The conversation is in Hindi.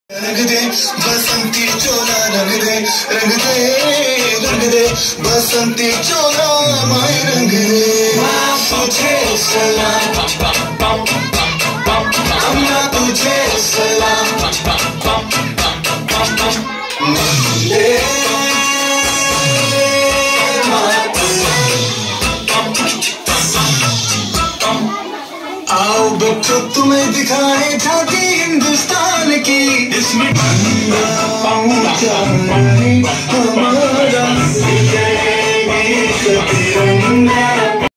रंग दे बसंती चोला रंग दे रंग दे रंग दे बसंती चोला माय रंग दे तुझे सलाम अम्मा तुझे सलाम नीले आओ बच्चों तुम्हें दिखाए झांकी हिंदुस्तान की इसमें